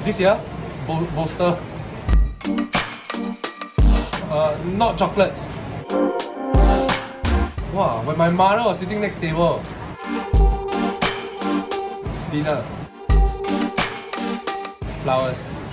This year, bolster. Not chocolates. Wow, when my mother was sitting next table. Dinner. Flowers.